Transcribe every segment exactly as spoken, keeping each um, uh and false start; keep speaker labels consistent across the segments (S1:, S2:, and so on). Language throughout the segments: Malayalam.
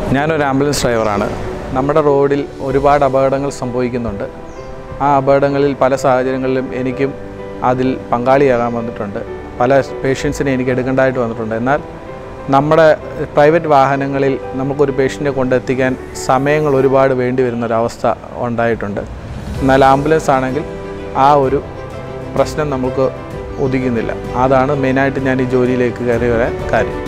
S1: ഞാനൊരു ആംബുലൻസ് ഡ്രൈവറാണ്. നമ്മുടെ റോഡിൽ ഒരുപാട് അപകടങ്ങൾ സംഭവിക്കുന്നുണ്ട്. ആ അപകടങ്ങളിൽ പല സാഹചര്യങ്ങളിലും എനിക്കും അതിൽ പങ്കാളിയാകാൻ വന്നിട്ടുണ്ട്. പല പേഷ്യൻസിനെ എനിക്ക് എടുക്കേണ്ടതായിട്ട് വന്നിട്ടുണ്ട്. എന്നാൽ നമ്മുടെ പ്രൈവറ്റ് വാഹനങ്ങളിൽ നമുക്കൊരു പേഷ്യൻറ്റിനെ കൊണ്ടെത്തിക്കാൻ സമയങ്ങൾ ഒരുപാട് വേണ്ടി വരുന്നൊരവസ്ഥ ഉണ്ടായിട്ടുണ്ട്. എന്നാൽ ആംബുലൻസ് ആണെങ്കിൽ ആ ഒരു പ്രശ്നം നമുക്ക് ഉദിക്കുന്നില്ല. അതാണ് മെയിനായിട്ട് ഞാൻ ഈ ജോലിയിലേക്ക് കയറി വരാൻ കാര്യം.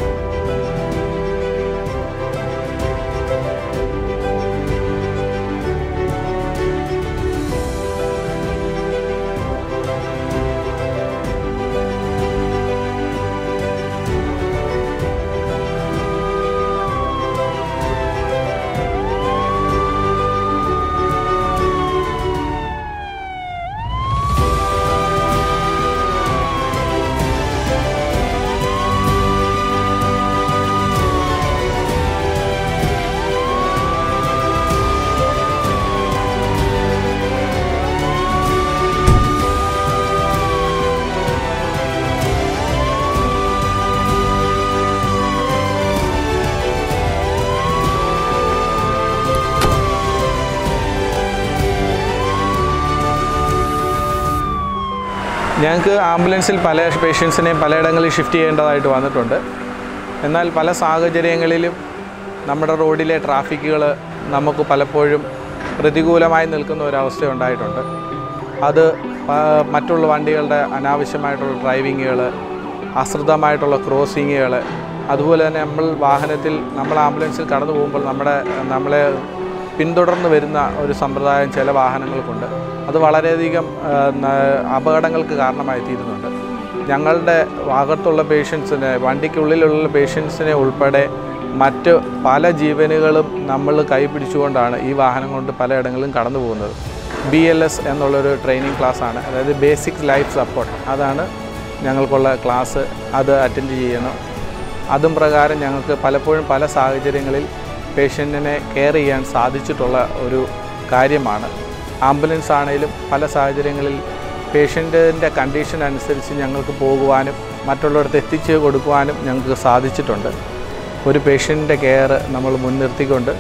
S1: ഞങ്ങൾക്ക് ആംബുലൻസിൽ പല പേഷ്യൻസിനെയും പലയിടങ്ങളിൽ ഷിഫ്റ്റ് ചെയ്യേണ്ടതായിട്ട് വന്നിട്ടുണ്ട്. എന്നാൽ പല സാഹചര്യങ്ങളിലും നമ്മുടെ റോഡിലെ ട്രാഫിക്കുകൾ നമുക്ക് പലപ്പോഴും പ്രതികൂലമായി നിൽക്കുന്ന ഒരവസ്ഥ ഉണ്ടായിട്ടുണ്ട്. അത് മറ്റുള്ള വണ്ടികളുടെ അനാവശ്യമായിട്ടുള്ള ഡ്രൈവിങ്ങുകൾ, അശ്രദ്ധമായിട്ടുള്ള ക്രോസിങ്ങുകൾ, അതുപോലെ തന്നെ നമ്മൾ വാഹനത്തിൽ നമ്മൾ ആംബുലൻസിൽ കടന്നു പോകുമ്പോൾ നമ്മുടെ നമ്മളെ പിന്തുടർന്ന് വരുന്ന ഒരു സമ്പ്രദായം ചില വാഹനങ്ങൾക്കുണ്ട്. അത് വളരെയധികം അപകടങ്ങൾക്ക് കാരണമായി തീരുന്നുണ്ട്. ഞങ്ങളുടെ ഭാഗത്തുള്ള പേഷ്യൻസിനെ, വണ്ടിക്കുള്ളിലുള്ള പേഷ്യൻസിനെ ഉൾപ്പെടെ മറ്റ് പല ജീവനുകളും നമ്മൾ കൈപിടിച്ചുകൊണ്ടാണ് ഈ വാഹനം കൊണ്ട് പലയിടങ്ങളിലും കടന്നു പോകുന്നത്. ബി എൽ എസ് എന്നുള്ളൊരു ട്രെയിനിങ് ക്ലാസ്സാണ്, അതായത് ബേസിക് ലൈഫ് സപ്പോർട്ട്. അതാണ് ഞങ്ങൾക്കുള്ള ക്ലാസ്. അത് അറ്റൻഡ് ചെയ്യണം. അതും പ്രകാരം ഞങ്ങൾക്ക് പലപ്പോഴും പല സാഹചര്യങ്ങളിൽ പേഷ്യൻറ്റിനെ കെയർ ചെയ്യാൻ സാധിച്ചിട്ടുള്ള ഒരു കാര്യമാണ്. ആംബുലൻസ് ആണെങ്കിലും പല സാഹചര്യങ്ങളിൽ പേഷ്യൻറ്റിൻ്റെ കണ്ടീഷൻ അനുസരിച്ച് ഞങ്ങൾക്ക് പോകുവാനും മറ്റുള്ളവർക്ക് എത്തിച്ച് കൊടുക്കുവാനും ഞങ്ങൾക്ക് സാധിച്ചിട്ടുണ്ട്. ഒരു പേഷ്യൻറ്റിൻ്റെ കെയർ നമ്മൾ മുൻനിർത്തിക്കൊണ്ട്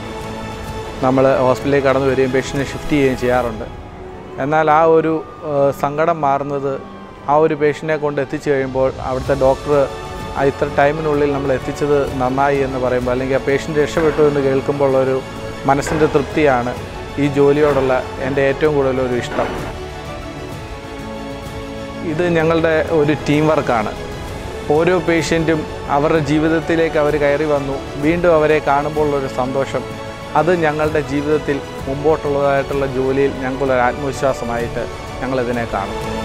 S1: നമ്മൾ ഹോസ്പിറ്റലിലേക്ക് കടന്നു വരികയും പേഷ്യൻറ്റിനെ ഷിഫ്റ്റ് ചെയ്യുകയും ചെയ്യാറുണ്ട്. എന്നാൽ ആ ഒരു സങ്കടം മാറുന്നത് ആ ഒരു പേഷ്യൻറ്റിനെ കൊണ്ട് എത്തിച്ചു കഴിയുമ്പോൾ അവിടുത്തെ ഡോക്ടർ ഇത്ര ടൈമിനുള്ളിൽ നമ്മൾ എത്തിച്ചത് നന്നായി എന്ന് പറയുമ്പോൾ, അല്ലെങ്കിൽ ആ പേഷ്യൻ്റ് രക്ഷപ്പെട്ടു എന്ന് കേൾക്കുമ്പോൾ ഒരു മനസ്സിൻ്റെ തൃപ്തിയാണ് ഈ ജോലിയോടുള്ള എൻ്റെ ഏറ്റവും കൂടുതലൊരു ഇഷ്ടം. ഇത് ഞങ്ങളുടെ ഒരു ടീം വർക്കാണ്. ഓരോ പേഷ്യൻറ്റും അവരുടെ ജീവിതത്തിലേക്ക് അവർ കയറി വന്നു, വീണ്ടും അവരെ കാണുമ്പോഴുള്ളൊരു സന്തോഷം, അത് ഞങ്ങളുടെ ജീവിതത്തിൽ മുമ്പോട്ടുള്ളതായിട്ടുള്ള ജോലിയിൽ ഞങ്ങൾക്കൊരു ആത്മവിശ്വാസമായിട്ട് ഞങ്ങളിതിനെ കാണും.